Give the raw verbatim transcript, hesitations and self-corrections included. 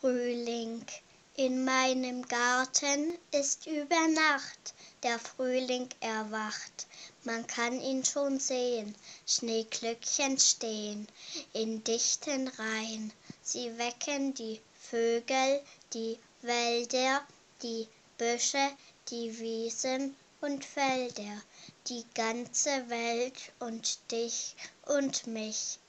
Frühling. In meinem Garten ist über Nacht der Frühling erwacht. Man kann ihn schon sehen, Schneeglöckchen stehen in dichten Reihen. Sie wecken die Vögel, die Wälder, die Büsche, die Wiesen und Felder, die ganze Welt und dich und mich.